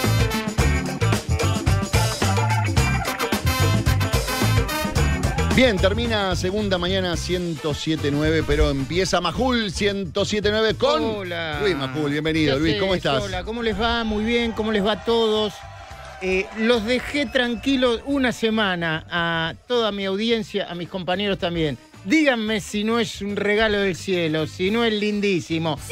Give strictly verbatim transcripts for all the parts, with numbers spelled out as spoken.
Bien, termina segunda mañana ciento siete punto nueve, pero empieza Majul ciento siete punto nueve con Hola. Luis Majul. Bienvenido, Luis, ¿cómo estás? Hola, ¿cómo les va? Muy bien, ¿cómo les va a todos? Eh, los dejé tranquilos una semana a toda mi audiencia, a mis compañeros también. Díganme si no es un regalo del cielo, si no es lindísimo. ¡Sí!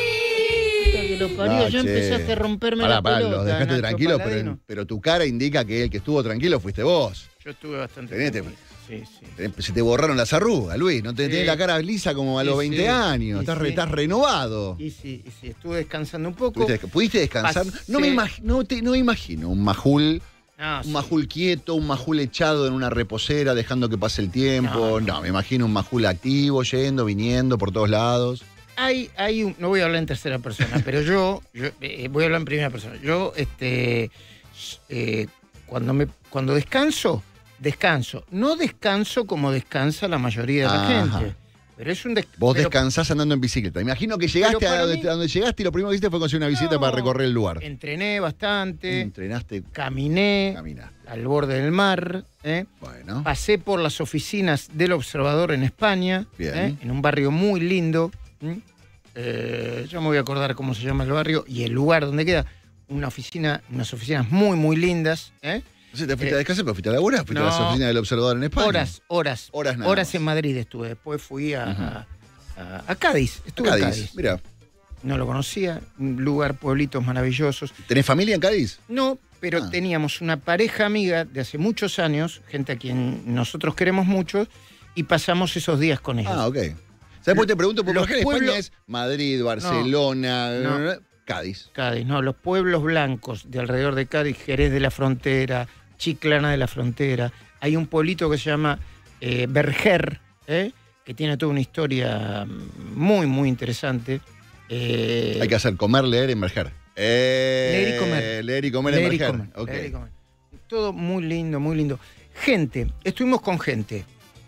Que lo parió, No, ya che. empezaste a romperme Pará, la pará, pelota. los dejaste Nacho tranquilos, Paladino. pero, pero tu cara indica que el que estuvo tranquilo fuiste vos. Yo estuve bastante Tenete- tranquilo. Sí, sí. Se te borraron las arrugas, Luis. No te Sí. tenés la cara lisa como a Sí, los sí. veinte años. Sí, Estás, re- sí. estás renovado. Y sí, y sí, estuve descansando un poco. ¿Pudiste, ¿Pudiste descansar? Pasé- No me, imag- no, te- no me imagino un Majul, Ah, un sí. Majul quieto, un Majul echado en una reposera, dejando que pase el tiempo. No, No, me imagino un Majul activo, yendo, viniendo por todos lados. Hay, hay un, no voy a hablar en tercera persona, pero yo, yo, eh, voy a hablar en primera persona. Yo, este, eh, cuando me, cuando descanso, descanso. No descanso como descansa la mayoría de la Ajá. gente. Pero es un des- Vos pero descansás andando en bicicleta. Imagino que llegaste Pero a para donde, mí- a donde llegaste y lo primero que hiciste fue conseguir una bicicleta No. para recorrer el lugar. Entrené bastante, Entrenaste, caminé caminaste. al borde del mar, ¿eh? Bueno, Pasé por las oficinas del Observador en España, Bien. ¿eh? En un barrio muy lindo. ¿m? Eh, yo me voy a acordar cómo se llama el barrio y el lugar donde queda. Una oficina, unas oficinas muy, muy lindas. ¿eh? no sé, te fuiste eh, a descansar, pero fuiste a la hora, fuiste no. a las oficinas del Observador en España. Horas, horas. Horas nada más. en Madrid estuve. Después fui a, Ujú. a- a- a Cádiz. Estuve Cádiz, en Cádiz. mira. No lo conocía. Un lugar, pueblitos maravillosos. ¿Tenés familia en Cádiz? No, pero Ah. teníamos una pareja amiga de hace muchos años, gente a quien nosotros queremos mucho, y pasamos esos días con ellos. Ah, ok. ¿Sabes por qué te pregunto? Porque Los por ejemplo en pueblos- España es Madrid, Barcelona, No. Cádiz. Cádiz, no, los pueblos blancos de alrededor de Cádiz, Jerez de la Frontera, Chiclana de la Frontera. Hay un pueblito que se llama eh, Berger, ¿eh? que tiene toda una historia muy, muy interesante. Eh, Hay que hacer comer, leer, emerger. Eh, Leer y comer. Leer y comer, leer y emerger. comer, Ok. leer y comer. Todo muy lindo, muy lindo. Gente, estuvimos con gente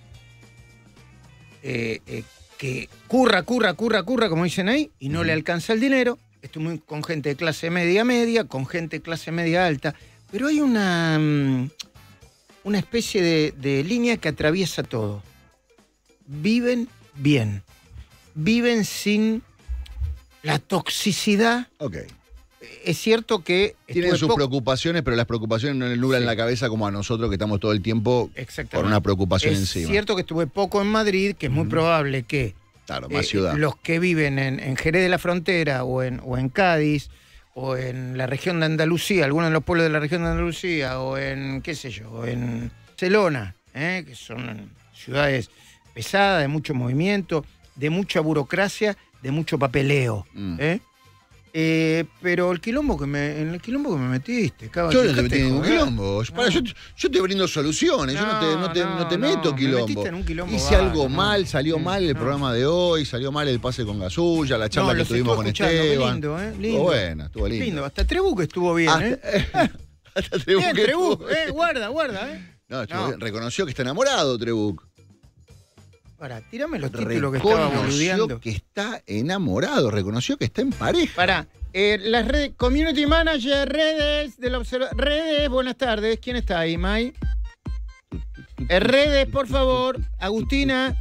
eh, eh, que curra, curra, curra, curra, como dicen ahí, y no Ujú. le alcanza el dinero. Estuvimos con gente de clase media, media, con gente de clase media alta. Pero hay una, mm, una especie de, de línea que atraviesa todo. Viven bien. Viven sin la toxicidad. Ok. Es cierto que Tienen estuve sus poco- preocupaciones, pero las preocupaciones no le nublan Sí. la cabeza como a nosotros que estamos todo el tiempo Exactamente. por una preocupación es encima. cierto que estuve poco en Madrid, que es muy Ujú. probable que Claro, más eh, ciudad. los que viven en, en Jerez de la Frontera o en, o en Cádiz o en la región de Andalucía, algunos de los pueblos de la región de Andalucía o en, qué sé yo, en Barcelona, ¿eh? que son ciudades pesadas, de mucho movimiento, de mucha burocracia, de mucho papeleo. Mm. ¿eh? Eh, pero el quilombo que me, en el quilombo que me metiste, cabrón. Yo no te dejate metí en de ningún joder. quilombo. No. Pará, yo, yo te brindo soluciones, yo no te, no te, no te No, meto no, me quilombo. metiste en un quilombo Hice bárbaro, algo no. mal, salió Sí, mal el no. programa de hoy, salió mal el pase con Gasulla, la charla No, que los tuvimos con estuve escuchando, qué Esteban. lindo, ¿eh? Lindo. Estuvo bueno, estuvo lindo. Lindo, hasta Trebuque estuvo bien, Hasta, ¿eh? hasta Trebuch Bien, estuvo Trebuque, eh, guarda, guarda, ¿eh? No, estuvo No. bien. Reconoció que está enamorado, Trebuch. Pará, tírame los títulos que estaba Reconoció boludeando. que está enamorado, reconoció que está en pareja. Pará, eh, las redes, Community Manager, redes del observador. Redes, buenas tardes. ¿Quién está ahí, May? Eh, redes, por favor. Agustina.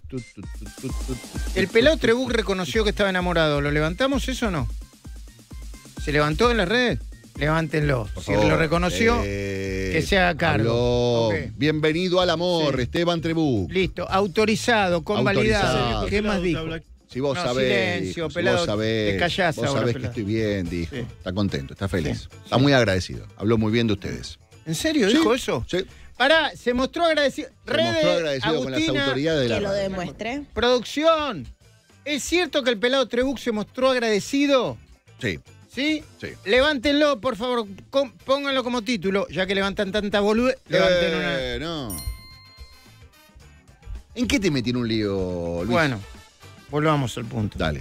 El pelado Trebuch reconoció que estaba enamorado. ¿Lo levantamos eso o no? ¿Se levantó en las redes? Levántenlo. Por Si favor, lo reconoció, eh, que se haga cargo. habló. Ok. Bienvenido al amor, Sí. Esteban Trebuch. listo. Autorizado, convalidado. Autorizado. ¿Qué más dijo? Si vos No, sabés, silencio, dijo, si pelado, vos sabés, te callás vos ahora, sabés que pelado. estoy bien, dijo. Sí. Está contento, está feliz. Sí, Está sí. muy agradecido. Habló muy bien de ustedes. ¿En serio Sí, dijo eso? Sí. Pará, se mostró agradecido. Se Redes, mostró agradecido con las Agustina, autoridades de la Que lo radio. demuestre. Producción. ¿Es cierto que el pelado Trebuch se mostró agradecido? Sí, ¿Sí? sí. Levántenlo, por favor, com- pónganlo como título, ya que levantan tanta boludez. Levanten una. Eh, no. ¿En qué te metí en un lío, Luis? Bueno, volvamos al punto. Dale.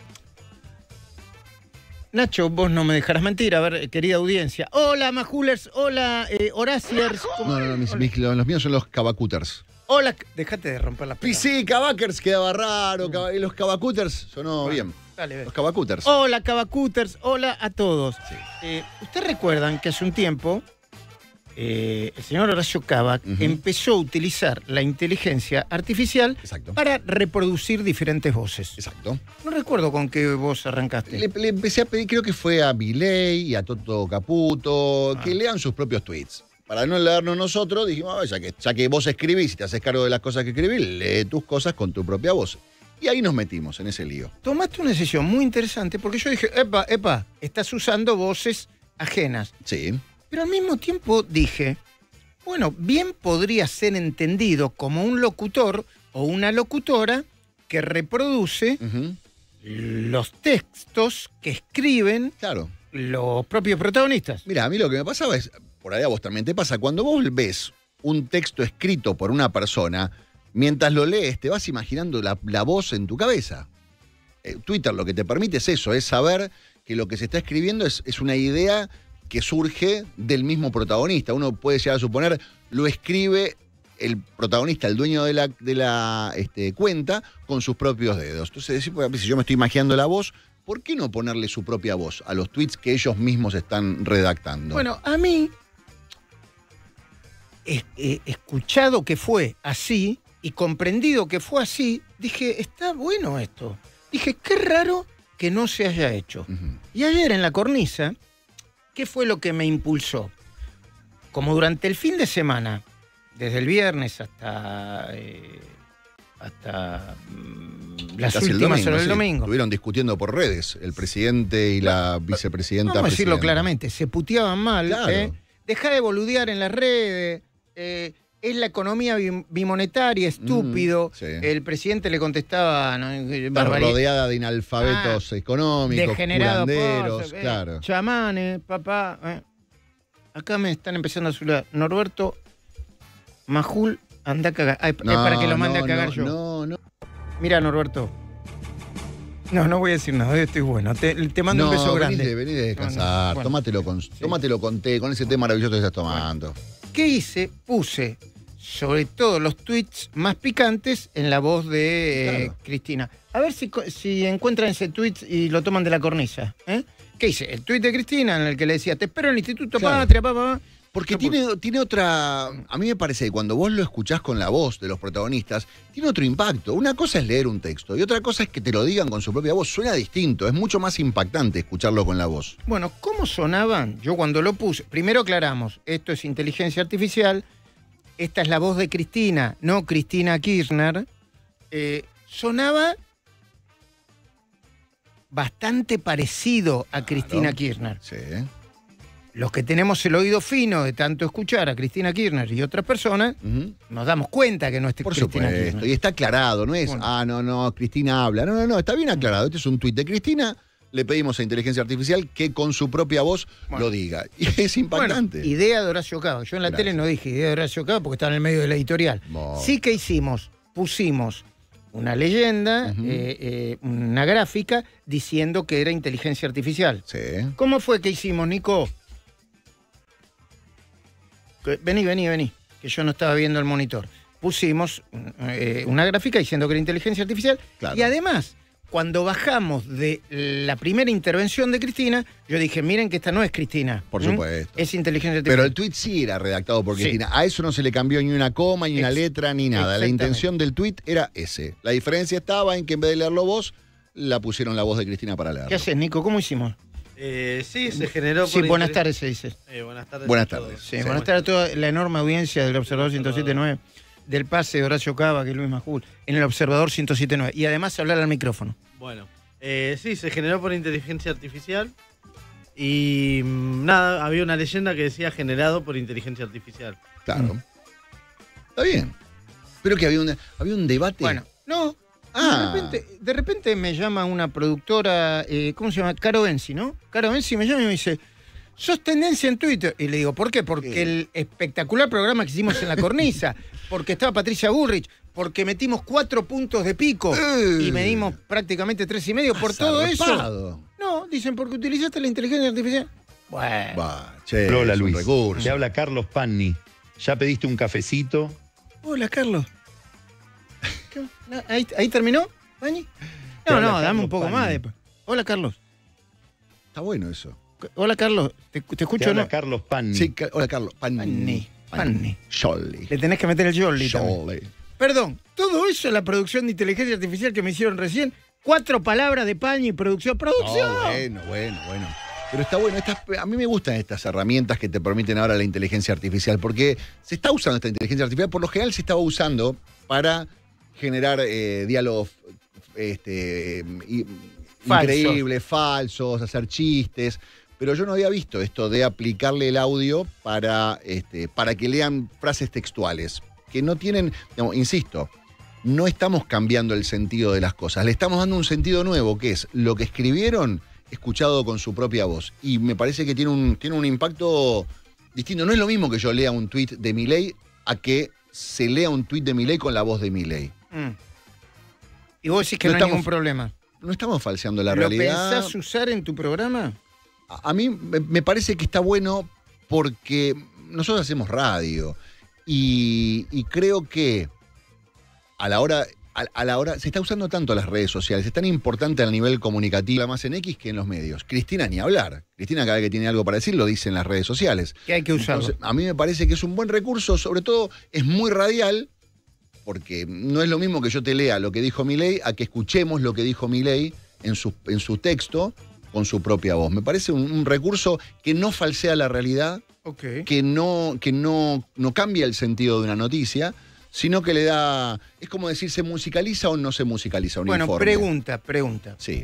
Nacho, vos no me dejarás mentir. A ver, querida audiencia. Hola, Majulers. Hola, eh, Horaciers. ¿Cómo- No, no, no, mis, Hola. mis- los míos son los cabacuters. Hola, dejate de romper la Y pelota. sí, cabakers quedaba raro, cava- y los cabacuters sonó Bueno. bien. Dale, ve. Los Cavacuters. Hola, Cavacuters. Hola a todos. Sí. Eh, Ustedes recuerdan que hace un tiempo eh, el señor Horacio Cava Ujú. empezó a utilizar la inteligencia artificial Exacto. para reproducir diferentes voces. Exacto. No recuerdo con qué voz arrancaste. Le, le empecé a pedir, creo que fue a Milei y a Toto Caputo, Ah. que lean sus propios tweets. Para no leernos nosotros, dijimos, ah, ya, que, ya que vos escribís y te haces cargo de las cosas que escribís, lee tus cosas con tu propia voz. Y ahí nos metimos en ese lío. Tomaste una decisión muy interesante porque yo dije, epa, epa, estás usando voces ajenas. Sí. Pero al mismo tiempo dije, bueno, bien podría ser entendido como un locutor o una locutora que reproduce Ujú. los textos que escriben Claro. los propios protagonistas. Mira, a mí lo que me pasaba es, por ahí a vos también te pasa, cuando vos ves un texto escrito por una persona, mientras lo lees te vas imaginando la, la voz en tu cabeza. Eh, Twitter lo que te permite es eso, es saber que lo que se está escribiendo es, es una idea que surge del mismo protagonista. Uno puede llegar a suponer, lo escribe el protagonista, el dueño de la, de la este, cuenta, con sus propios dedos. Entonces, si yo me estoy imaginando la voz, ¿por qué no ponerle su propia voz a los tweets que ellos mismos están redactando? Bueno, a mí, he, he escuchado que fue así y comprendido que fue así, dije, está bueno esto. Dije, qué raro que no se haya hecho. Ujú. Y ayer en la cornisa, ¿qué fue lo que me impulsó? Como durante el fin de semana, desde el viernes hasta, eh, hasta mm, las Casi el últimas domingo, horas del sí. domingo. Estuvieron discutiendo por redes, el presidente y la vicepresidenta. Vamos a decirlo presidenta. claramente, se puteaban mal. Claro. ¿eh? Dejá de boludear en las redes. eh, es la economía bim- bimonetaria, estúpido. Mm, sí. El presidente le contestaba, ¿no? Está Barbari- rodeada de inalfabetos económicos, degenerado, curanderos, pozo, eh, claro. chamanes, papá. eh. Acá me están empezando a saludar. Norberto Majul, anda a cagar. Ay, es para que lo mande no, a cagar no, yo. No, no. Mira, Norberto. No, no voy a decir nada, hoy estoy bueno. Te, te mando no, un beso venís grande. de, venís de descansar. No, no, bueno. tómatelo, con, tómatelo con té, con ese té maravilloso que estás tomando. ¿Qué hice? Puse, sobre todo los tweets más picantes, en la voz de eh, Claro. Cristina. A ver si, co- si encuentran ese tweet y lo toman de la cornisa. ¿eh? ¿Qué hice? El tweet de Cristina en el que le decía, te espero en el Instituto Claro. Patria, papá. Pa, Porque Yo tiene, tiene otra. A mí me parece que cuando vos lo escuchás con la voz de los protagonistas, tiene otro impacto. Una cosa es leer un texto y otra cosa es que te lo digan con su propia voz. Suena distinto, es mucho más impactante escucharlo con la voz. Bueno, ¿cómo sonaban? Yo cuando lo puse, primero aclaramos, esto es inteligencia artificial, esta es la voz de Cristina, no Cristina Kirchner. Eh, sonaba bastante parecido a Cristina Kirchner. Sí. Los que tenemos el oído fino de tanto escuchar a Cristina Kirchner y otras personas, Ujú. nos damos cuenta que no es Por Cristina supuesto. Kirchner. Y está aclarado, no es, Bueno. ah, no, no, Cristina habla. No, no, no, está bien aclarado. Este es un tuit de Cristina. Le pedimos a inteligencia artificial que con su propia voz Bueno. lo diga. Y es impactante. Bueno, idea de Horacio Cava. Yo en la Gracias. tele no dije idea de Horacio Cava porque estaba en el medio de la editorial. Bueno. Sí que hicimos, pusimos una leyenda, Ujú. eh, eh, una gráfica, diciendo que era inteligencia artificial. Sí. ¿Cómo fue que hicimos, Nico? Que- Vení, vení, vení, que yo no estaba viendo el monitor. Pusimos eh, una gráfica diciendo que era inteligencia artificial. Claro. Y además, cuando bajamos de la primera intervención de Cristina, yo dije, miren que esta no es Cristina. Por ¿Mm? supuesto. Es inteligencia artificial. Pero el tuit sí era redactado por Sí. Cristina. A eso no se le cambió ni una coma, ni una Ex- letra, ni nada. La exactamente. intención del tuit era ese. La diferencia estaba en que en vez de leerlo vos, la pusieron la voz de Cristina para leerlo. ¿Qué haces, Nico? ¿Cómo hicimos? Eh, sí, se generó Sí, por buenas interés- tardes, se dice. Eh, buenas tardes. Buenas a todos. tardes. Sí, Sí. buenas tardes a toda la enorme audiencia del Observador ciento siete punto nueve, del pase de Horacio Cava, que es Luis Majul, en el Observador ciento siete punto nueve. Y además hablar al micrófono. Bueno, eh, sí, se generó por inteligencia artificial. Y mm, nada, había una leyenda que decía generado por inteligencia artificial. Claro. Mm. Está bien. Pero que había un, había un debate. Bueno, no. Ah. De, repente, de repente me llama una productora, eh, ¿cómo se llama? Caro Benzi, ¿no? Caro Benzi me llama y me dice, sos tendencia en Twitter. Y le digo, ¿por qué? Porque ¿Qué? el espectacular programa que hicimos en La Cornisa, porque estaba Patricia Bullrich, porque metimos cuatro puntos de pico Eh. y medimos prácticamente tres y medio. Por todo eso. Zarpado. No, dicen, porque utilizaste la inteligencia artificial. Bueno. Va, che, Hola es un Luis, recurso. te habla Carlos Panni. ¿Ya pediste un cafecito? Hola, Carlos. ¿Qué? No, ¿Ahí, ahí terminó, Dani? Te No, habla no, dame Carlos un poco Pani. más de... Hola, Carlos. Está bueno eso. Hola, Carlos. ¿Te, te Te escucho o habla no? Carlos Panni. Sí, ca- hola Carlos. Panni. Panni. Panni. Jolly. Le tenés que meter el jolly también. Jolly. Perdón, todo eso es la producción de inteligencia artificial que me hicieron recién. Cuatro palabras de Panni y producción. ¡Producción! No, bueno, bueno, bueno. Pero está bueno, estas, a mí me gustan estas herramientas que te permiten ahora la inteligencia artificial, porque se está usando esta inteligencia artificial, por lo general se estaba usando para generar eh, diálogos este, y- Falsos. increíbles, falsos, hacer chistes, pero yo no había visto esto de aplicarle el audio para, este, para que lean frases textuales, que no tienen, digamos, insisto, no estamos cambiando el sentido de las cosas, le estamos dando un sentido nuevo, que es lo que escribieron escuchado con su propia voz. Y me parece que tiene un, tiene un impacto distinto. No es lo mismo que yo lea un tuit de Milei a que se lea un tuit de Milei con la voz de Milei. Mm. Y vos decís que No no, hay estamos- ningún problema. No estamos falseando la ¿Lo realidad. pensás usar en tu programa? A, a mí me, me parece que está bueno porque nosotros hacemos radio y, y creo que a la hora... A, a la hora, se está usando tanto las redes sociales, es tan importante a nivel comunicativo, más en X que en los medios. Cristina ni hablar. Cristina cada vez que tiene algo para decir lo dice en las redes sociales. Que hay que usarlo. Entonces, a mí me parece que es un buen recurso, sobre todo es muy radial, porque no es lo mismo que yo te lea lo que dijo Milei a que escuchemos lo que dijo Milei en su, en su texto con su propia voz. Me parece un, un recurso que no falsea la realidad, Ok. que no, que no, no cambia el sentido de una noticia, sino que le da... Es como decir, ¿se musicaliza o no se musicaliza un Bueno, informe? pregunta, pregunta. Sí.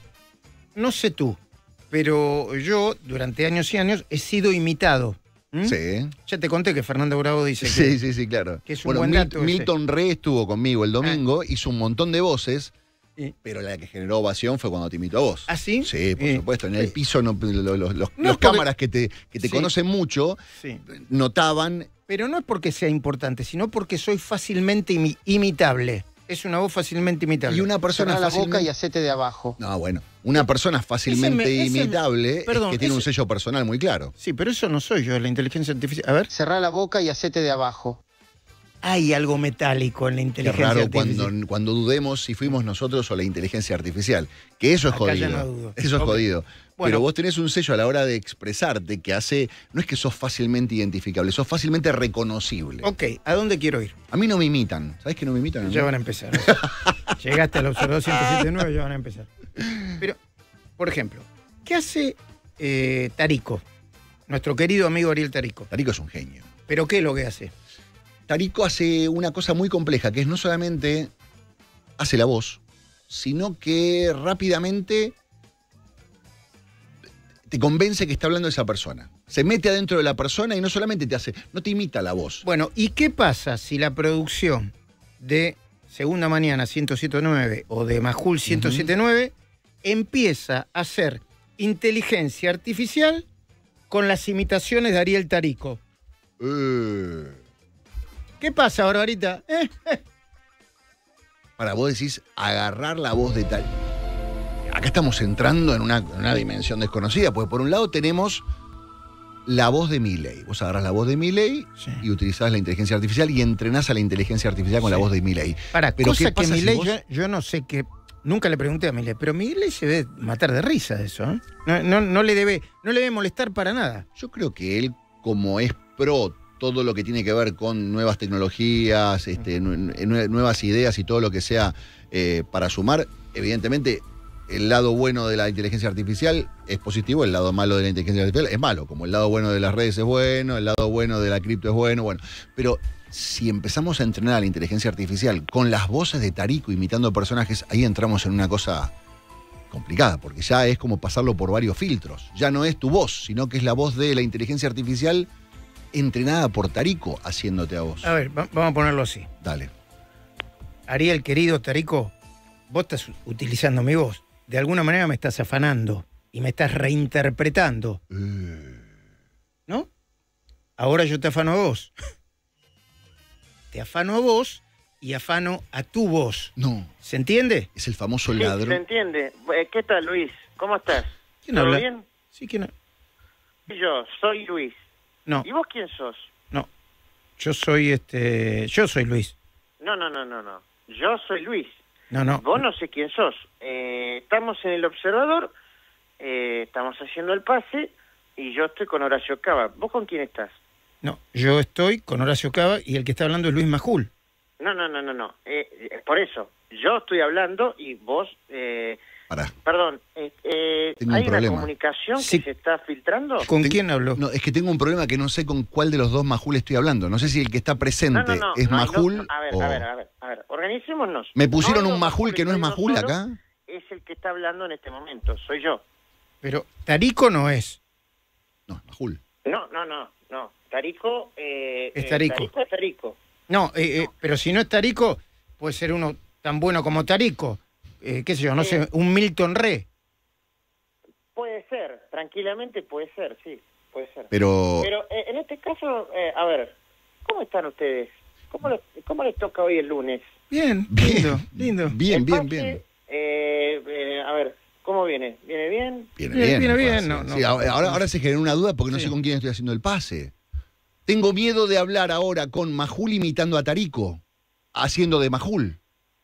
No sé tú, pero yo durante años y años he sido imitado. ¿Mm? Sí. Ya te conté que Fernando Bravo dice Sí, que... sí, sí, claro. que es un bueno, buen Mil- dato ese. Milton Re estuvo conmigo el domingo, hizo un montón de voces, Sí. pero la que generó ovación fue cuando te imitó a vos. ¿Ah, sí? Sí, por Eh, supuesto. En el eh, piso, no, lo- lo- los, los No, porque- cámaras que te, que te Sí. conocen mucho Sí. notaban. Pero no es porque sea importante, sino porque soy fácilmente imi- imitable. Es una voz fácilmente imitable. Y una persona Cerrá la boca y fácilmente. hacete de abajo. No, bueno. Una persona fácilmente Ese me- ese me- imitable perdón, es que tiene un ese- sello personal muy claro. Sí, pero eso no soy yo, la inteligencia artificial. A ver. Cerrá la boca y hacete de abajo. Hay algo metálico en la Qué inteligencia raro artificial. cuando, cuando dudemos si fuimos nosotros o la inteligencia artificial. Que eso es Acá ya jodido. no dudo. Eso es Ok. jodido. Bueno. Pero vos tenés un sello a la hora de expresarte que hace. No es que sos fácilmente identificable, sos fácilmente reconocible. Ok, ¿a dónde quiero ir? A mí no me imitan. ¿Sabés que no me imitan? Ya van a empezar. Llegaste al observador ciento siete punto nueve, ya van a empezar. Pero, por ejemplo, ¿qué hace eh, Tarico? Nuestro querido amigo Ariel Tarico. Tarico es un genio. ¿Pero qué es lo que hace? Tarico hace una cosa muy compleja, que es no solamente hace la voz, sino que rápidamente te convence que está hablando esa persona. Se mete adentro de la persona y no solamente te hace, no te imita la voz. Bueno, ¿y qué pasa si la producción de Segunda Mañana ciento siete punto nueve o de Majul ciento siete punto nueve empieza a hacer inteligencia artificial con las imitaciones de Ariel Tarico? Eh, ¿Qué pasa, Barbarita? ¿Eh? para vos decís, agarrar la voz de tal. Acá estamos entrando en una, en una dimensión desconocida, porque por un lado tenemos la voz de Milei. Vos agarrás la voz de Milei Sí. y utilizás la inteligencia artificial y entrenás a la inteligencia artificial con Sí. la voz de Milei. Para, Pero cosa ¿qué que pasa si Milei, vos- yo, yo no sé qué, nunca le pregunté a Milei, pero Milei se debe matar de risa de eso, ¿eh? No, no, no le debe, no le debe molestar para nada. Yo creo que él, como es pro todo lo que tiene que ver con nuevas tecnologías, este, nu- nu- nuevas ideas y todo lo que sea eh, para sumar, evidentemente el lado bueno de la inteligencia artificial es positivo, el lado malo de la inteligencia artificial es malo, como el lado bueno de las redes es bueno, el lado bueno de la cripto es bueno, bueno. Pero si empezamos a entrenar a la inteligencia artificial con las voces de Tarico imitando personajes, ahí entramos en una cosa complicada, porque ya es como pasarlo por varios filtros. Ya no es tu voz, sino que es la voz de la inteligencia artificial entrenada por Tarico haciéndote a vos. A ver, va- vamos a ponerlo así. Dale. Ariel, querido Tarico, vos estás utilizando mi voz. De alguna manera me estás afanando y me estás reinterpretando, Eh, ¿no? Ahora yo te afano a vos. Te afano a vos y afano a tu voz. no, ¿Se entiende? es el famoso Sí, ladrón. se entiende. Eh, ¿Qué tal, Luis? ¿Cómo estás? ¿Quién ¿Todo habla? bien? Sí, ¿quién? Yo, soy Luis. No, ¿Y vos quién sos? no. Yo soy este. Yo soy Luis. No, no, no, no, no. Yo soy Luis. No, no. Vos no sé quién sos. Eh, estamos en el observador, eh, estamos haciendo el pase y yo estoy con Horacio Cava. ¿Vos con quién estás? No, yo estoy con Horacio Cava y el que está hablando es Luis Majul. No, no, no, no, no. Eh, eh, por eso, yo estoy hablando y vos... Eh, Pará. Perdón, eh, eh, Tengo un ¿hay una problema. comunicación Sí. que se está filtrando? ¿Con Ten- quién habló? No, es que tengo un problema que no sé con cuál de los dos Majul estoy hablando. No sé si el que está presente No, no, no, es no hay Majul dos- a ver, o... a ver, a ver, a ver, organicémonos. Me pusieron No hay un dos Majul que no es hay uno Majul solo, acá. Es el que está hablando en este momento, soy yo. Pero Tarico no es. No, es Majul. No, no, no, no. Tarico... Eh, Es eh, Tarico. Tarico es Tarico. No, eh, eh, pero si no es Tarico, puede ser uno tan bueno como Tarico. Eh, qué sé yo, no Eh. sé, un Milton Re. Puede ser, tranquilamente puede ser, sí, puede ser. Pero... Pero eh, en este caso, eh, a ver, ¿cómo están ustedes? ¿Cómo les, ¿Cómo les toca hoy el lunes? Bien, Bien, lindo, lindo. Bien, El bien, pase, bien. eh, eh, a ver, ¿cómo viene? ¿Viene bien? Viene Bien, bien. viene el bien, pase. no, no. Sí, ahora, ahora- ahora se generó una duda porque no Sí. sé con quién estoy haciendo el pase. Tengo miedo de hablar ahora con Majul imitando a Tarico, haciendo de Majul.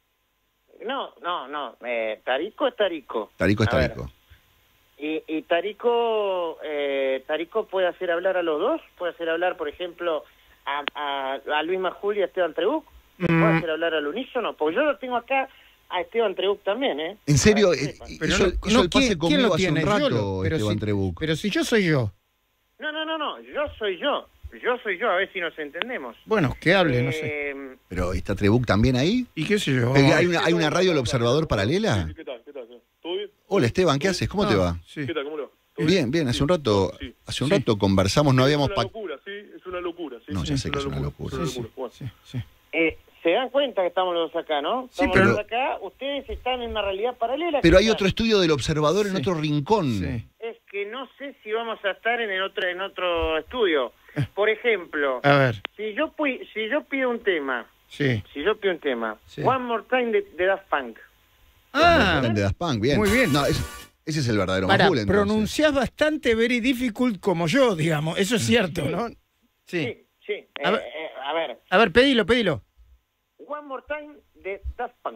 No, no, no, eh, Tarico es Tarico. Tarico es A ver, Tarico. Y, y Tarico, eh, Tarico puede hacer hablar a los dos, puede hacer hablar, por ejemplo, a, a, a Luis Majul y a Esteban Trebuch, puede Mm, hacer hablar al unísono, porque yo lo tengo acá a Esteban Trebuch también, ¿eh? ¿En serio? Para que Eh, sepan. pero hizo, no- hizo no, el pase ¿quién- quién conmigo lo hace un tiene? rato, Yo lo- pero Esteban si- Trebuch. Pero si yo soy yo. No, no, no, no, yo soy yo, yo soy yo, a ver si nos entendemos. Bueno, que hable, no sé. Eh, ¿Pero está Trebuch también ahí? ¿Y qué sé yo? ¿Hay una, hay una radio El Observador paralela? ¿Qué tal? ¿Qué tal? ¿Todo bien? Hola Esteban, ¿qué haces? ¿Cómo te va? Sí. ¿Qué tal? ¿Cómo le va? ¿Todo Bien, bien, hace un rato, Sí. hace un Sí. rato conversamos, no habíamos Es una pactado. locura, sí, es una locura. Sí, No, sí, ya sé que es una locura. Es Sí, una sí, locura. sí, sí. eh, ¿Se dan cuenta que estamos los dos acá, no? Sí, Estamos pero- los dos acá, ustedes están en una realidad paralela. Pero hay que otro estudio del Observador en Sí. otro rincón. Sí. es que no sé si vamos a estar en el otro en otro estudio. Por ejemplo, A ver, si yo pi- si yo pido un tema, sí. si yo pido un tema, Sí. One More Time de, de Daft Punk. Ah, De Daft Punk, bien. Muy bien. No, ese, ese es el verdadero para, Majul, entonces. pronunciás bastante very difficult como yo, digamos. Eso es cierto, ¿no? Sí. Sí, sí. A eh, ver. eh, a ver, A ver, pedilo, pedilo. One More Time de Daft Punk.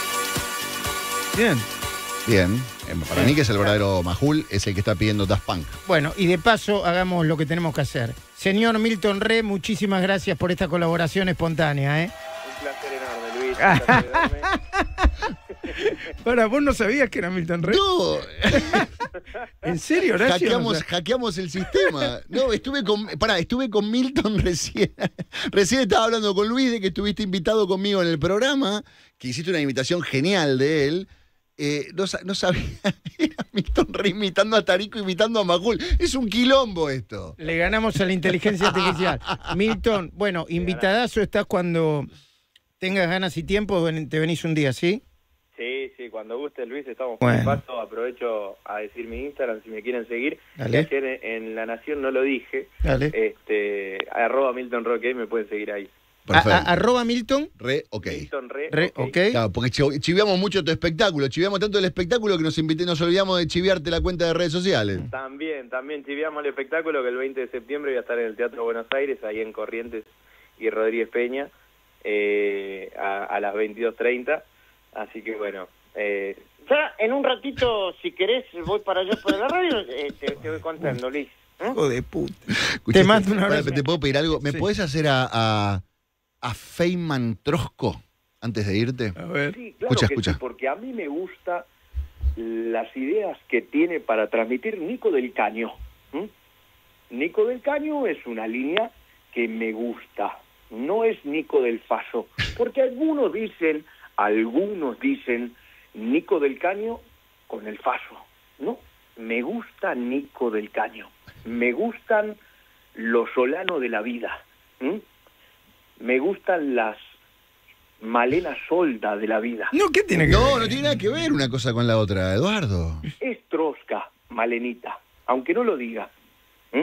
Bien. Bien. Eh, Para mí que es el verdadero Majul, es el que está pidiendo Daft Punk. Bueno, y de paso hagamos lo que tenemos que hacer. Señor Milton Re, muchísimas gracias por esta colaboración espontánea, ¿eh? Un placer enorme, Luis. Un placer enorme. Para, vos no sabías que era Milton Re. No, ¿En serio, Horacio? hackeamos, O sea, hackeamos el sistema. No, estuve con, pará, estuve con Milton recién. Recién estaba hablando con Luis de que estuviste invitado conmigo en el programa, que hiciste una invitación genial de él. Eh, no, sa- no sabía, era Milton Re imitando a Tarico, imitando a Majul. Es un quilombo esto. le ganamos a la inteligencia artificial. Milton, bueno, invitadazo estás cuando tengas ganas y tiempo, ven- te venís un día, ¿sí? Sí, sí, cuando guste, Luis, estamos Bueno. por el paso. Aprovecho a decir mi Instagram si me quieren seguir. Dale. Que ayer en La Nación no lo dije. Dale. Este, arroba Milton Roque, me pueden seguir ahí. A- Perfecto. a- arroba Milton, Re, ok. Milton Re, Re, ok. ok. Claro, porque chi- chiviamos mucho tu espectáculo, chiviamos tanto el espectáculo que nos invité, nos olvidamos de chiviarte la cuenta de redes sociales. También, también chiviamos el espectáculo que el veinte de septiembre voy a estar en el Teatro Buenos Aires, ahí en Corrientes y Rodríguez Peña, eh, a, a las veintidós treinta. Así que bueno, eh, Ya en un ratito, si querés, voy para allá por la radio, eh, te, te voy contando, Luis. ¿eh? hijo de puta. Escuchá, mando un pará, abrazo. ¿Te puedo pedir algo? ¿Me Sí. podés hacer a, a, a Feynman Trosco antes de irte? A ver. sí, claro Escucha, que escucha. sí, porque a mí me gusta las ideas que tiene para transmitir Nico del Caño. ¿m? Nico del Caño es una línea que me gusta, no es Nico del Faso, porque algunos dicen, algunos dicen Nico del Caño con el Faso. No, me gusta Nico del Caño, me gustan los solanos de la vida, ¿m? Me gustan las Malena Solda de la vida. No, ¿qué tiene que ver? No, no tiene nada que ver una cosa con la otra, Eduardo. Es trosca, Malenita, aunque no lo diga. ¿m?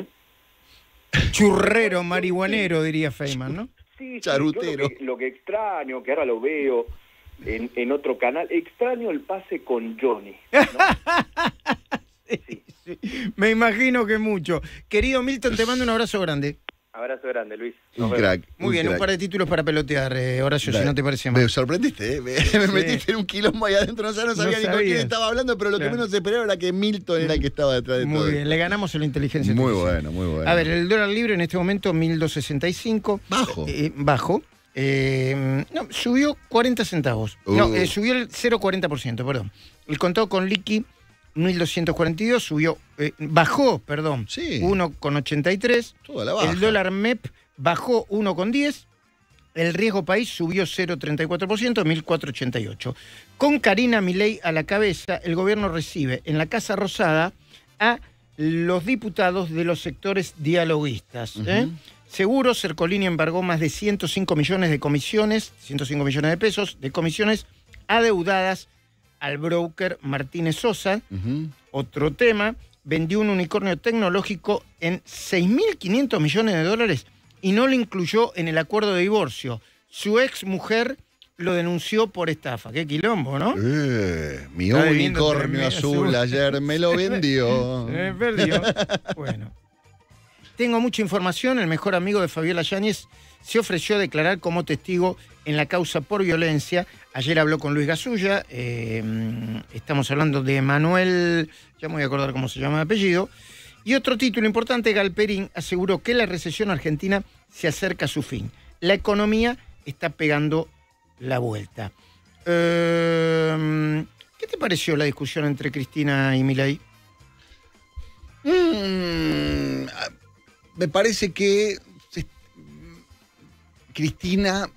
Churrero, marihuanero, diría Feynman, ¿no? Sí, sí, Charutero. yo lo, que, lo que extraño, que ahora lo veo en, en otro canal, extraño el pase con Johnny. ¿no? Sí. Me imagino que mucho. Querido Milton, te mando un abrazo grande. Abrazo grande, Luis. Un crack. Muy bien, crack. un par de títulos para pelotear, eh, Horacio, Dale. si no te parece mal. Me sorprendiste, ¿eh? Me, me metiste en un quilombo ahí adentro, no, sabía, no sabía ni con quién sabías. estaba hablando, pero lo Claro. que menos esperaba era que Milton era el que estaba detrás de todo. Muy bien, le ganamos a la inteligencia Muy artificial. bueno, muy bueno. A ver, el dólar libre en este momento mil doscientos sesenta y cinco. Bajo. Eh, bajo. Eh, no, subió cuarenta centavos. Uh. No, eh, subió el cero coma cuarenta por ciento, perdón. El contado con liqui, mil doscientos cuarenta y dos, subió, eh, bajó, perdón, Sí. uno coma ochenta y tres. Toda la baja. El dólar M E P bajó uno coma diez. El riesgo país subió cero coma treinta y cuatro por ciento, mil cuatrocientos ochenta y ocho. Con Karina Milei a la cabeza, el gobierno recibe en la Casa Rosada a los diputados de los sectores dialoguistas. ¿eh? Ujú. Seguro, Cercolini embargó más de ciento cinco millones de comisiones, ciento cinco millones de pesos de comisiones adeudadas al broker Martínez Sosa. Ujú. Otro tema, vendió un unicornio tecnológico en seis mil quinientos millones de dólares y no lo incluyó en el acuerdo de divorcio. Su ex mujer lo denunció por estafa. Qué quilombo, ¿no? Eh, mi Está debiendo unicornio tres mil azul azul. ayer me lo vendió. Se me perdió. Bueno. Tengo mucha información. El mejor amigo de Fabiola Yáñez se ofreció a declarar como testigo en la causa por violencia. Ayer habló con Luis Gasulla. Eh, estamos hablando de Manuel, ya me voy a acordar cómo se llama el apellido. Y otro título importante, Galperín aseguró que la recesión argentina se acerca a su fin. La economía está pegando la vuelta. Eh, ¿Qué te pareció la discusión entre Cristina y Milei? Mm, me parece que se- Cristina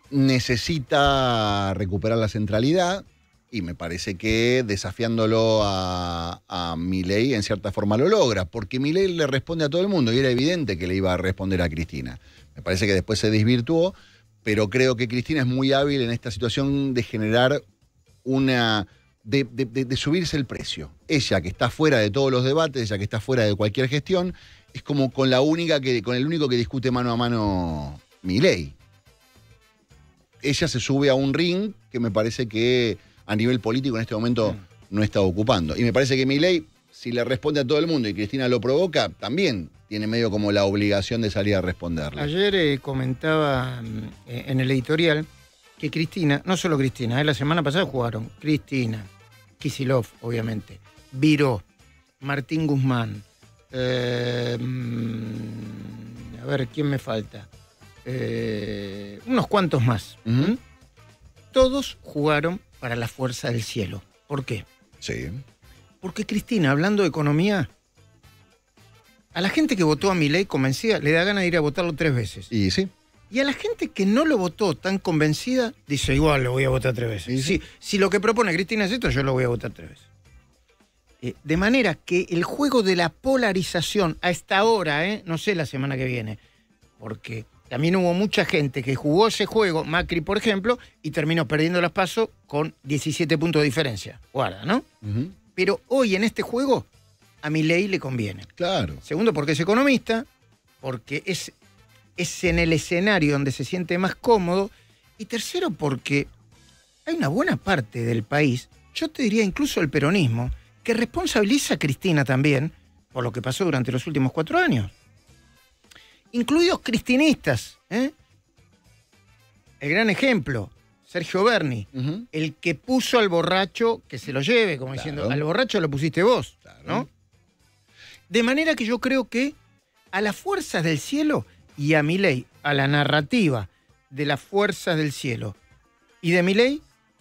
necesita recuperar la centralidad y me parece que desafiándolo a, a Milei en cierta forma lo logra, porque Milei le responde a todo el mundo y era evidente que le iba a responder a Cristina. Me parece que después se desvirtuó, pero creo que Cristina es muy hábil en esta situación de generar una... De, de- de- de subirse el precio. Ella, que está fuera de todos los debates, ella que está fuera de cualquier gestión, es como con la única que, con el único que discute mano a mano Milei. Ella se sube a un ring que me parece que a nivel político en este momento no está ocupando. Y me parece que Milei, si le responde a todo el mundo y Cristina lo provoca, también tiene medio como la obligación de salir a responderle. Ayer eh, comentaba mm, eh, en el editorial que Cristina, no solo Cristina, eh, la semana pasada jugaron Cristina, Kicillof, obviamente, Viró, Martín Guzmán, eh, mm, a ver, ¿quién me falta? Eh, unos cuantos más. Ujú. ¿Mm? Todos jugaron para la fuerza del cielo. ¿Por qué? Sí. Porque Cristina, hablando de economía, a la gente que votó a Milei convencida le da ganas de ir a votarlo tres veces. Y sí. Y a la gente que no lo votó tan convencida, dice, igual lo voy a votar tres veces. Y sí. Si, si lo que propone Cristina es esto, yo lo voy a votar tres veces. Eh, de manera que el juego de la polarización a esta hora, eh, no sé la semana que viene, porque también hubo mucha gente que jugó ese juego, Macri por ejemplo, y terminó perdiendo las PASO con diecisiete puntos de diferencia. Guarda, ¿no? Ujú. Pero hoy en este juego a Milei le conviene. Claro. Segundo, porque es economista, porque es, es en el escenario donde se siente más cómodo. Y tercero, porque hay una buena parte del país, yo te diría incluso el peronismo, que responsabiliza a Cristina también por lo que pasó durante los últimos cuatro años. Incluidos cristinistas. ¿eh? El gran ejemplo, Sergio Berni, Ujú. el que puso al borracho que se lo lleve, como Claro. diciendo, al borracho lo pusiste vos, Claro. ¿no? De manera que yo creo que a las fuerzas del cielo y a Milei, a la narrativa de las fuerzas del cielo y de Milei,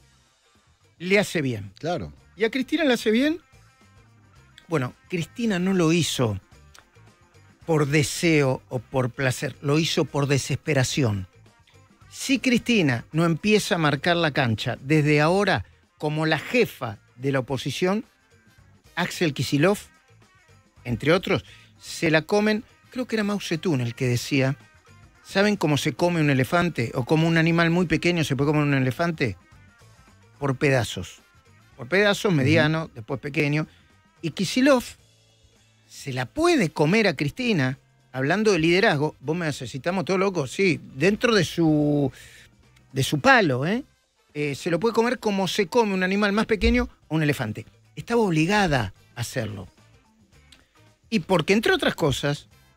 le hace bien. Claro. ¿Y a Cristina le hace bien? Bueno, Cristina no lo hizo por deseo o por placer, lo hizo por desesperación. Si Cristina no empieza a marcar la cancha desde ahora como la jefa de la oposición, Axel Kicillof, entre otros, se la comen, creo que era Mao Zedong el que decía, ¿saben cómo se come un elefante? O como un animal muy pequeño se puede comer un elefante? Por pedazos. Por pedazos, mediano, después pequeño. Y Kicillof se la puede comer a Cristina, hablando de liderazgo. Vos me necesitamos todo loco, sí, dentro de su, de su palo, ¿eh? Eh, se lo puede comer como se come un animal más pequeño o un elefante. Estaba obligada a hacerlo. Y porque, entre otras cosas,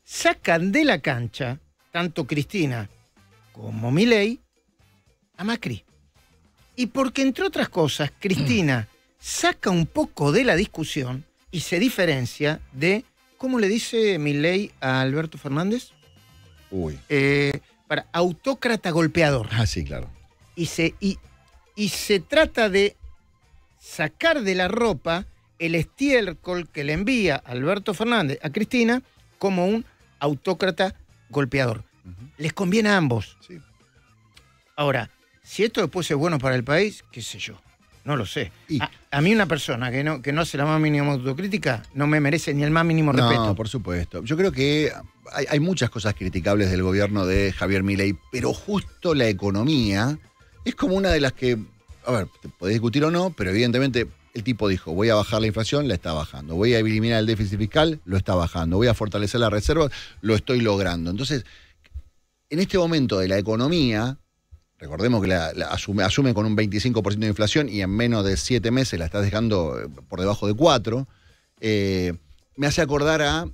sacan de la cancha, tanto Cristina como Milei, a Macri. Y porque, entre otras cosas, Cristina saca un poco de la discusión y se diferencia de, ¿cómo le dice Milei a Alberto Fernández? Uy. Eh, para autócrata golpeador. Ah, sí, claro. Y se, y, y se trata de sacar de la ropa el estiércol que le envía Alberto Fernández a Cristina como un autócrata golpeador. Uh-huh. Les conviene a ambos. Sí. Ahora, si esto después es bueno para el país, qué sé yo, no lo sé. Y, a, a mí una persona que no, que no hace la más mínima autocrítica no me merece ni el más mínimo no, respeto. No, por supuesto. Yo creo que hay, hay muchas cosas criticables del gobierno de Javier Milei, pero justo la economía es como una de las que, a ver, te podés discutir o no, pero evidentemente el tipo dijo, voy a bajar la inflación, la está bajando. Voy a eliminar el déficit fiscal, lo está bajando. Voy a fortalecer la reserva, lo estoy logrando. Entonces, en este momento de la economía, recordemos que la, la asume, asume con un veinticinco por ciento de inflación y en menos de siete meses la está dejando por debajo de cuatro, eh, me hace acordar a,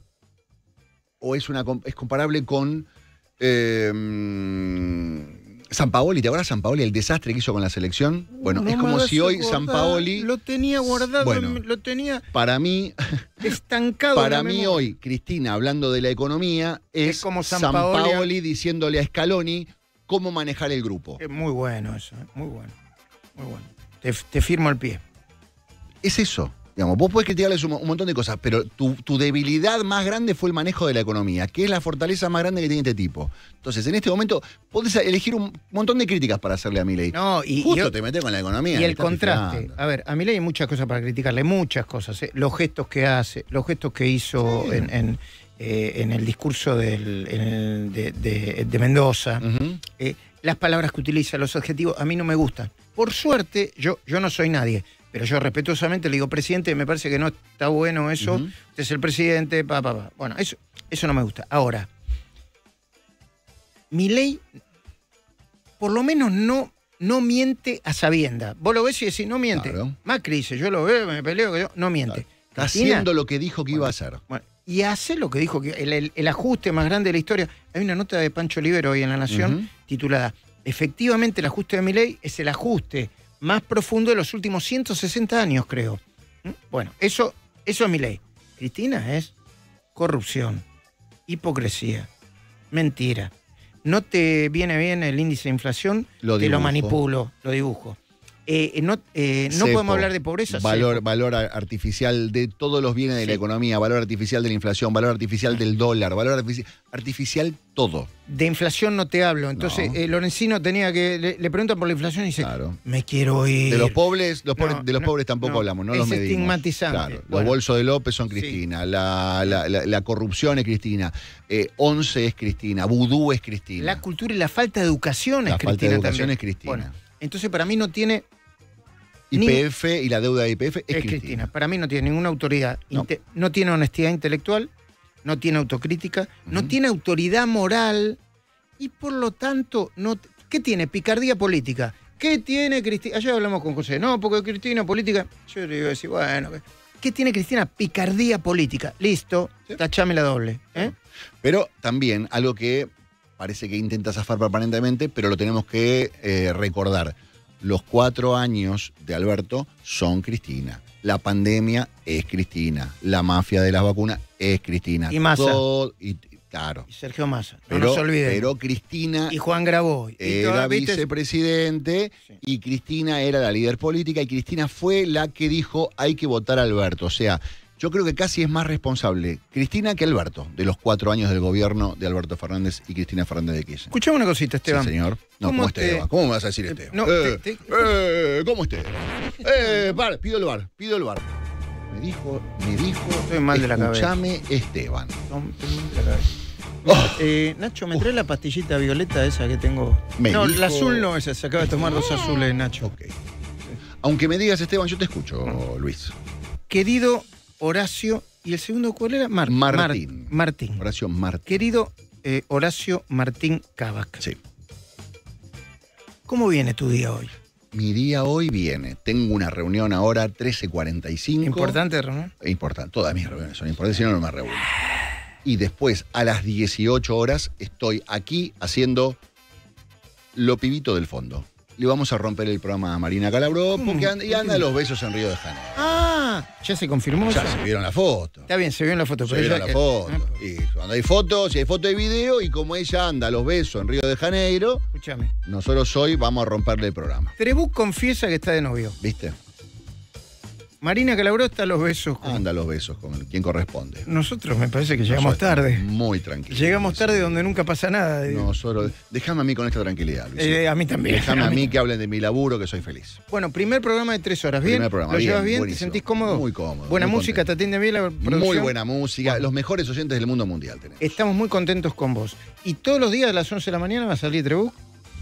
o es, una, es comparable con eh, Sampaoli. ¿Te acuerdas Sampaoli, el desastre que hizo con la selección? Bueno, no es como si hoy acordar. Sampaoli... Lo tenía guardado, bueno, lo tenía para mí, estancado. Para mí hoy, Cristina, hablando de la economía, es, es como Sampaoli, Sampaoli diciéndole a Scaloni cómo manejar el grupo. Es muy bueno eso, muy bueno. Muy bueno. Te, te firmo el pie. Es eso. Digamos, vos podés criticarles un, un montón de cosas, pero tu, tu debilidad más grande fue el manejo de la economía, que es la fortaleza más grande que tiene este tipo. Entonces, en este momento, podés elegir un montón de críticas para hacerle a Milei. No, y, Justo y, te metés con la economía. Y el contraste. A ver, a Milei hay muchas cosas para criticarle, muchas cosas. ¿eh? Los gestos que hace, los gestos que hizo sí. en, en, eh, en el discurso del, en el, de, de, de Mendoza. Uh-huh. eh, las palabras que utiliza, los adjetivos, a mí no me gustan. Por suerte, yo, yo no soy nadie, pero yo respetuosamente le digo, presidente, me parece que no está bueno eso, uh-huh. Usted es el presidente, pa, pa, pa. Bueno, eso, eso no me gusta. Ahora, Milei, por lo menos no, no miente a sabienda. Vos lo ves y decís, no miente. Claro. Macri dice, yo lo veo, me peleo, yo, no miente. Claro. Está haciendo lo que dijo que bueno, iba a hacer. Bueno, y hace lo que dijo, que el, el, el ajuste más grande de la historia. Hay una nota de Pancho Olivero hoy en La Nación uh-huh. titulada, efectivamente el ajuste de Milei es el ajuste más profundo de los últimos ciento sesenta años, creo. Bueno, eso, eso es Milei. Cristina es corrupción, hipocresía, mentira. No te viene bien el índice de inflación, lo te lo manipulo, lo dibujo. Eh, no eh, no Cepo, podemos hablar de pobreza. Valor, valor artificial de todos los bienes de sí. la economía, valor artificial de la inflación, valor artificial del dólar, valor artificial, artificial todo. De inflación no te hablo. Entonces, no. eh, Lorenzino tenía que. Le, le preguntan por la inflación y dice: claro. Me quiero ir. De los pobres, los pobres no, de los no, pobres tampoco no, hablamos, no los medimos. Es estigmatizante. Claro, bueno. Los bolsos de López son Cristina, sí. la, la, la, la corrupción es Cristina, eh, Once es Cristina, Vudú es Cristina. La cultura y la falta de educación la es Cristina. La falta de educación también. es Cristina. Bueno, entonces, para mí no tiene. Y P F y la deuda de I P F es, es Cristina. Cristina. Para mí no tiene ninguna autoridad. No, no tiene honestidad intelectual, no tiene autocrítica, uh-huh. no tiene autoridad moral y por lo tanto, no, ¿qué tiene? Picardía política. ¿Qué tiene Cristina? Ayer hablamos con José. No, porque Cristina política. Yo le iba a decir, bueno, ¿qué tiene Cristina? Picardía política. Listo, ¿sí? Tachame la doble. ¿eh? Pero también algo que parece que intenta zafar permanentemente, pero lo tenemos que eh, recordar. Los cuatro años de Alberto son Cristina. La pandemia es Cristina. La mafia de las vacunas es Cristina. Y Massa. Todo, y, claro. Y Sergio Massa. No pero, nos olvidemos. Pero Cristina. Y Juan Graboy. Era vicepresidente. Sí. Y Cristina era la líder política. Y Cristina fue la que dijo: hay que votar a Alberto. O sea, yo creo que casi es más responsable Cristina que Alberto de los cuatro años del gobierno de Alberto Fernández y Cristina Fernández de Kirchner. Escuchame una cosita, Esteban. Sí, señor. No, ¿cómo, ¿cómo Esteban? ¿Cómo me vas a decir Esteban? No, eh, te, te... Eh, ¿Cómo Esteban? Eh, bar, pido el bar, pido el bar. Me dijo, me dijo, estoy mal de la cabeza. Escúchame, Esteban. No, estoy mal de la cabeza. Oh. Eh, Nacho, ¿me trae la pastillita violeta esa que tengo? Me no, dijo... la azul no, esa. Se acaba de tomar dos azules, Nacho. Ok. Aunque me digas, Esteban, yo te escucho, no. Luis. Querido Horacio, ¿y el segundo cuál era? Mar Martín. Mar Martín. Horacio Martín. Querido eh, Horacio Martín Kavak. Sí. ¿Cómo viene tu día hoy? Mi día hoy viene. Tengo una reunión ahora, trece cuarenta y cinco. ¿Importante reunión? Importante. Todas mis reuniones son importantes, si no, no me reúno. Y después, a las dieciocho horas, estoy aquí haciendo Lo Pibito del Fondo. Le vamos a romper el programa a Marina Calabró porque anda, y anda a los besos en Río de Janeiro. Ah, ya se confirmó. Ya eso? se vieron la foto. Está bien, se vio en la foto. Se pero vieron ya- la foto. Y cuando hay fotos, si hay foto y video, y como ella anda a los besos en Río de Janeiro, Escúchame. nosotros hoy vamos a romperle el programa. Trebuch confiesa que está de novio. ¿Viste? Marina Calabró está a los besos. con- Anda a los besos con quien corresponde. Nosotros me parece que llegamos Nosotros, tarde. Muy tranquilo. Llegamos tarde donde nunca pasa nada. Nosotros, déjame a mí con esta tranquilidad, Luis. Eh, a mí también. Déjame a mí que hablen de mi laburo, que soy feliz. Bueno, primer programa de tres horas, ¿bien? Primer programa, ¿Lo bien, llevas bien? buenísimo. ¿Te sentís cómodo? Muy cómodo, Buena muy música, contento. ¿te atiende bien la producción? Muy buena música, los mejores oyentes del mundo mundial tenemos. Estamos muy contentos con vos. ¿Y todos los días a las once de la mañana va a salir Trebuch?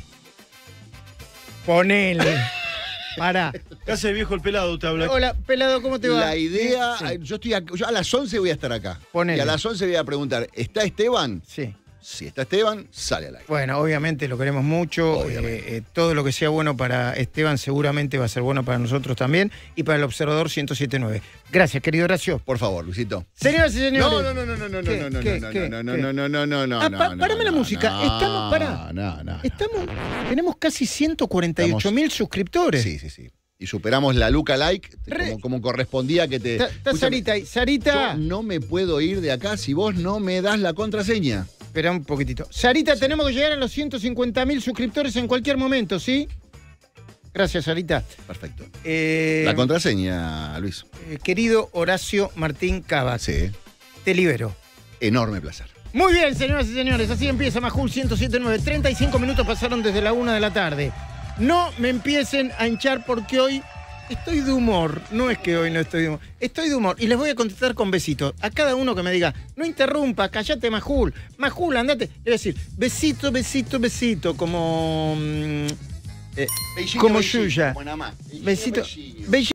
Ponele. Pará. ¿Qué hace viejo el pelado? Te habla. Hola, pelado, ¿cómo te va? La idea, Sí. yo estoy acá- yo a las once voy a estar acá. Ponele. Y a las once voy a preguntar, ¿está Esteban? Sí. Si está Esteban, sale al aire. Bueno, obviamente lo queremos mucho. Obviamente. Eh, eh, todo lo que sea bueno para Esteban seguramente va a ser bueno para nosotros también y para el Observador ciento siete punto nueve. Gracias, querido Horacio. Por favor, Luisito. Señoras y señores. No, no, no, no, no, no, ¿Qué? no, no, ¿Qué? no, ¿Qué? no, no, ¿Qué? no, no, no, no, no, Ah, no, pa- no, parame la no, música. no, Estamos, pará. No, no. Estamos, tenemos casi ciento cuarenta y ocho mil suscriptores. Sí, sí, sí. Y superamos la Luca Like Re- como, como correspondía que te. Está, está Escúchame, Sarita ahí. Sarita. yo no me puedo ir de acá si vos no me das la contraseña. Espera un poquitito. Sarita, tenemos que llegar a los ciento cincuenta mil suscriptores en cualquier momento, ¿sí? Gracias, Sarita. Perfecto. Eh, La contraseña, Luis. eh, querido Horacio Martín Cavaz, Sí. te libero. Enorme placer. Muy bien, señoras y señores, así empieza Majul ciento siete punto nueve. treinta y cinco minutos pasaron desde la una de la tarde. No me empiecen a hinchar porque hoy estoy de humor. No es que hoy no estoy de humor. Estoy de humor y les voy a contestar con besitos. A cada uno que me diga, no interrumpa, callate, Majul. Majul, andate. Le voy a decir, besito, besito, besito, como... mm, eh, como Yuya. Besito. Beijinho.